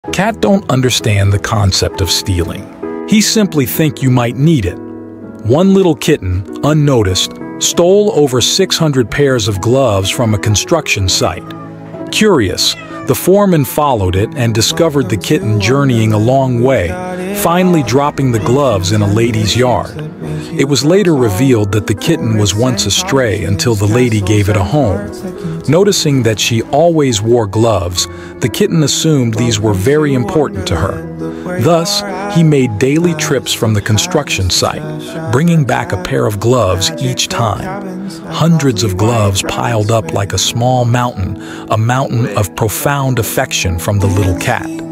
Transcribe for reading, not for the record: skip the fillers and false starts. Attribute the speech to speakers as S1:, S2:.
S1: Cat don't understand the concept of stealing. He simply think you might need it. One little kitten, unnoticed, stole over 600 pairs of gloves from a construction site. Curious, the foreman followed it and discovered the kitten journeying a long way, finally dropping the gloves in a lady's yard. It was later revealed that the kitten was once a stray until the lady gave it a home. Noticing that she always wore gloves, the kitten assumed these were very important to her. Thus, he made daily trips from the construction site, bringing back a pair of gloves each time. Hundreds of gloves piled up like a small mountain, a mountain of profound affection from the little cat.